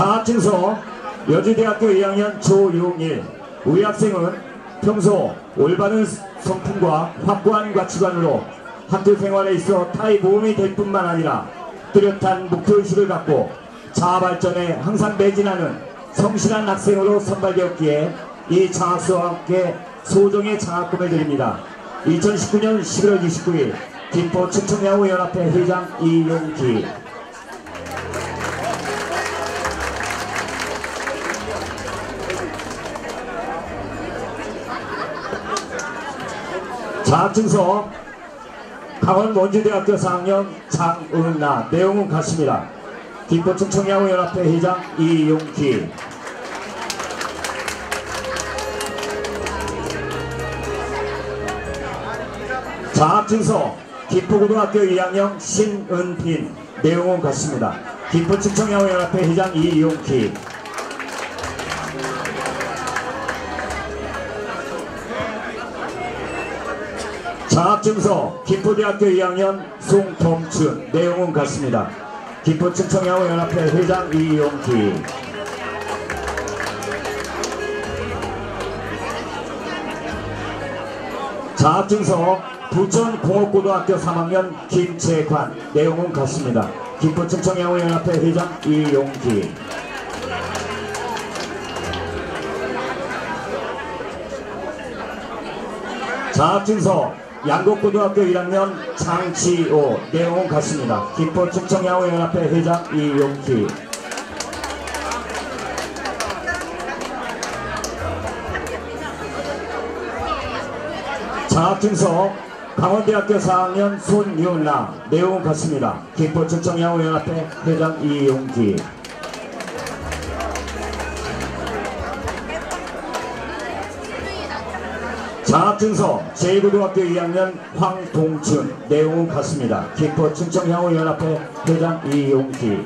자학증서 여주대학교 2학년 조용일. 우리 학생은 평소 올바른 성품과 확고한 가치관으로 학교 생활에 있어 타의 모험이 될 뿐만 아니라 뚜렷한 목표의식을 갖고 자아 발전에 항상 매진하는 성실한 학생으로 선발되었기에 이 장학서와 함께 소정의 장학금을 드립니다. 2019년 11월 29일 김포 충청야구연합회 회장 이용기. 자학증서 강원 원주대학교 4학년 장은나. 내용은 같습니다. 김포 충청야구연합회 회장 이용기. 자학증서 김포고등학교 2학년 신은빈. 내용은 같습니다. 김포 충청야구연합회 회장 이용기. 자학증서 김포대학교 2학년 송범춘. 내용은 같습니다. 김포 충청야구연합회 회장 이용기. 자학증서 부천공업고등학교 3학년 김채관. 내용은 같습니다. 김포 충청야구연합회 회장 이용기. 자학증서 양곡고등학교 1학년 장치호. 내용은 같습니다. 김포 충청야구연합회 회장 이용기. 자학증서 강원대학교 4학년 손윤랑. 내용은 같습니다. 김포 충청야구연합회 회장 이용기. 자학증서 제2고등학교 2학년 황동춘. 내용은 같습니다. 김포 충청야구연합회 회장 이용기.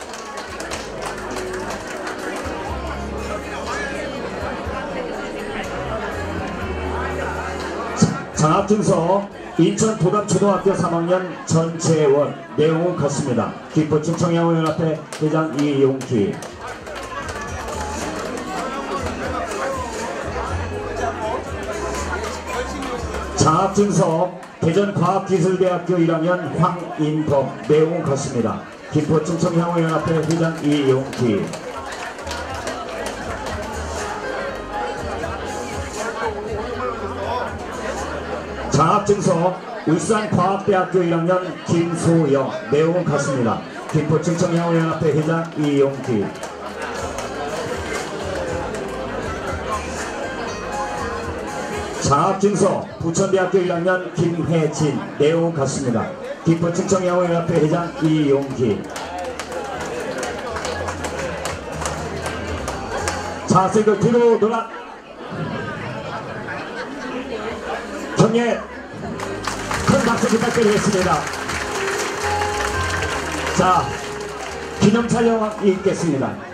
장학증서 인천 도담초등학교 3학년 전채원. 내용은 같습니다. 김포 충청야구연합회 회장 이용기. 장학증서 대전과학기술대학교 1학년 황인범. 내용은 같습니다. 김포 충청야구연합회 회장 이용기. 장학증서 울산과학대학교 1학년 김소영. 내용은 같습니다. 김포 충청야구연합회 회장 이용기. 장학증서 부천대학교 1학년 김혜진. 내용은 같습니다. 김포 충청야구연합회 회장 이용기. 자, 학생들 뒤로 돌아. 경례 큰 박수 부탁드리겠습니다. 자, 기념 촬영이 있겠습니다.